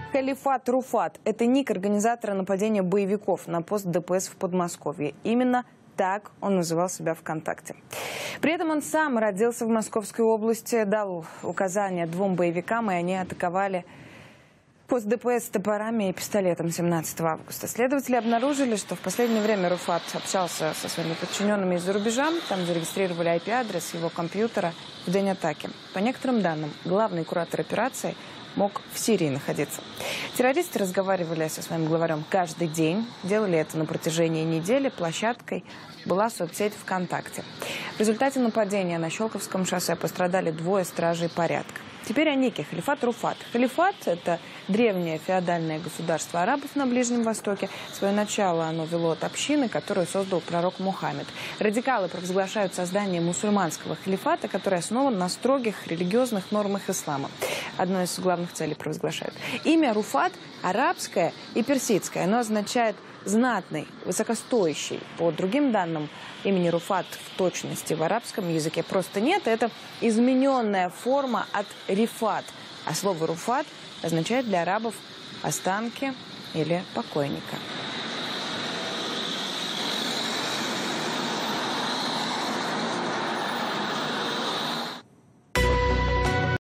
Халифат Руфат – это ник организатора нападения боевиков на пост ДПС в Подмосковье. Именно так он называл себя ВКонтакте. При этом он сам родился в Московской области, дал указания двум боевикам, и они атаковали пост ДПС с топорами и пистолетом 17 августа. Следователи обнаружили, что в последнее время Руфат общался со своими подчиненными из-за рубежа. Там зарегистрировали IP-адрес его компьютера в день атаки. По некоторым данным, главный куратор операции мог в Сирии находиться. Террористы разговаривали со своим главарем каждый день. Делали это на протяжении недели. Площадкой была соцсеть ВКонтакте. В результате нападения на Щелковском шоссе пострадали двое стражей порядка. Теперь о нике Халифат Руфат. Халифат – это древнее феодальное государство арабов на Ближнем Востоке. Свое начало оно вело от общины, которую создал пророк Мухаммед. Радикалы провозглашают создание мусульманского халифата, который основан на строгих религиозных нормах ислама. Одной из главных целей провозглашают. Имя Руфат арабское и персидское. Оно означает «знатный», «высокостоящий». По другим данным, имени Руфат в точности в арабском языке просто нет. Это измененная форма от рифат. А слово Руфат означает для арабов останки или покойника.